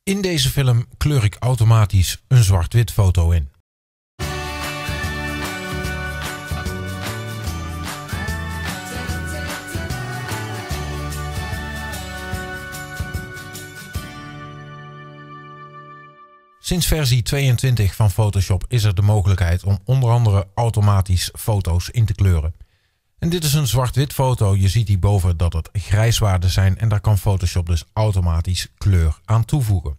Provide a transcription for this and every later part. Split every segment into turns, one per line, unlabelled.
In deze film kleur ik automatisch een zwart-wit foto in. Sinds versie 22 van Photoshop is er de mogelijkheid om onder andere automatisch foto's in te kleuren. En dit is een zwart-wit foto. Je ziet hierboven dat het grijswaarden zijn en daar kan Photoshop dus automatisch kleur aan toevoegen.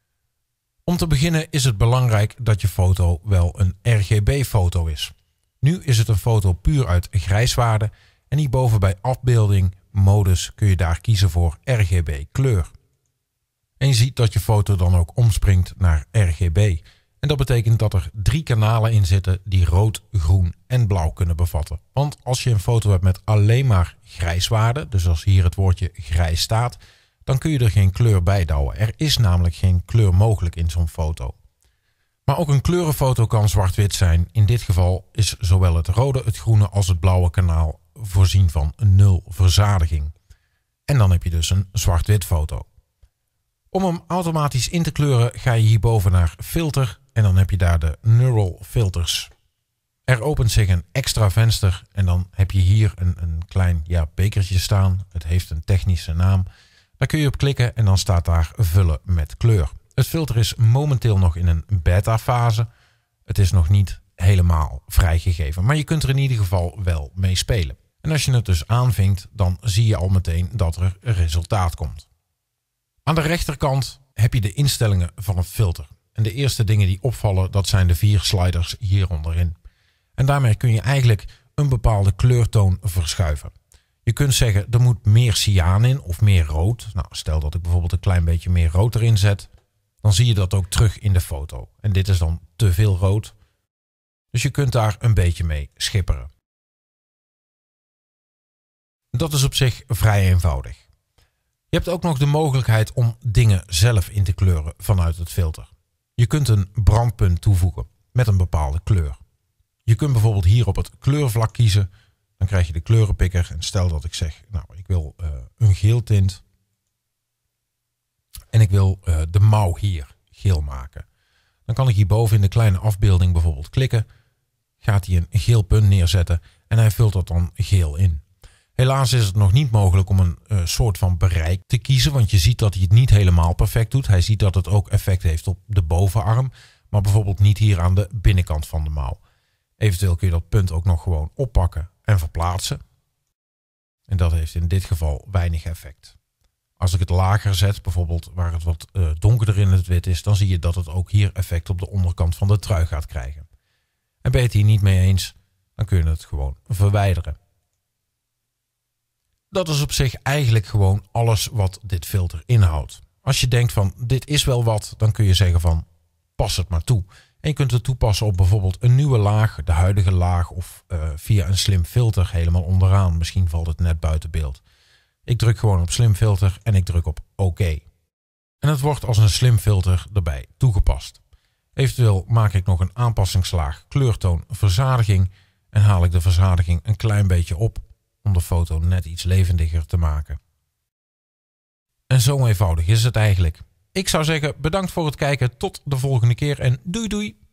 Om te beginnen is het belangrijk dat je foto wel een RGB-foto is. Nu is het een foto puur uit grijswaarden en hierboven bij afbeelding, modus kun je daar kiezen voor RGB kleur. En je ziet dat je foto dan ook omspringt naar RGB. En dat betekent dat er 3 kanalen in zitten die rood, groen en blauw kunnen bevatten. Want als je een foto hebt met alleen maar grijswaarden, dus als hier het woordje grijs staat, dan kun je er geen kleur bij douwen. Er is namelijk geen kleur mogelijk in zo'n foto. Maar ook een kleurenfoto kan zwart-wit zijn. In dit geval is zowel het rode, het groene als het blauwe kanaal voorzien van 0 verzadiging. En dan heb je dus een zwart-wit foto. Om hem automatisch in te kleuren ga je hierboven naar filter en dan heb je daar de Neural Filters. Er opent zich een extra venster en dan heb je hier een klein bekertje staan. Het heeft een technische naam. Daar kun je op klikken en dan staat daar vullen met kleur. Het filter is momenteel nog in een beta fase. Het is nog niet helemaal vrijgegeven, maar je kunt er in ieder geval wel mee spelen. En als je het dus aanvinkt, dan zie je al meteen dat er een resultaat komt. Aan de rechterkant heb je de instellingen van het filter. En de eerste dingen die opvallen, dat zijn de 4 sliders hier onderin. En daarmee kun je eigenlijk een bepaalde kleurtoon verschuiven. Je kunt zeggen, er moet meer cyaan in of meer rood. Nou, stel dat ik bijvoorbeeld een klein beetje meer rood erin zet. Dan zie je dat ook terug in de foto. En dit is dan te veel rood. Dus je kunt daar een beetje mee schipperen. Dat is op zich vrij eenvoudig. Je hebt ook nog de mogelijkheid om dingen zelf in te kleuren vanuit het filter. Je kunt een brandpunt toevoegen met een bepaalde kleur. Je kunt bijvoorbeeld hier op het kleurvlak kiezen. Dan krijg je de kleurenpikker. En stel dat ik zeg, nou, ik wil een geel tint. En ik wil de mouw hier geel maken. Dan kan ik hierboven in de kleine afbeelding bijvoorbeeld klikken. Gaat hij een geel punt neerzetten. En hij vult dat dan geel in. Helaas is het nog niet mogelijk om een soort van bereik te kiezen. Want je ziet dat hij het niet helemaal perfect doet. Hij ziet dat het ook effect heeft op de bovenarm. Maar bijvoorbeeld niet hier aan de binnenkant van de mouw. Eventueel kun je dat punt ook nog gewoon oppakken en verplaatsen. En dat heeft in dit geval weinig effect. Als ik het lager zet, bijvoorbeeld waar het wat donkerder in het wit is, dan zie je dat het ook hier effect op de onderkant van de trui gaat krijgen. En ben je het hier niet mee eens, dan kun je het gewoon verwijderen. Dat is op zich eigenlijk gewoon alles wat dit filter inhoudt. Als je denkt van dit is wel wat, dan kun je zeggen van pas het maar toe. En je kunt het toepassen op bijvoorbeeld een nieuwe laag, de huidige laag of via een slim filter helemaal onderaan. Misschien valt het net buiten beeld. Ik druk gewoon op slim filter en ik druk op OK. En het wordt als een slim filter erbij toegepast. Eventueel maak ik nog een aanpassingslaag kleurtoon verzadiging en haal ik de verzadiging een klein beetje op om de foto net iets levendiger te maken. En zo eenvoudig is het eigenlijk. Ik zou zeggen bedankt voor het kijken, tot de volgende keer en doei doei!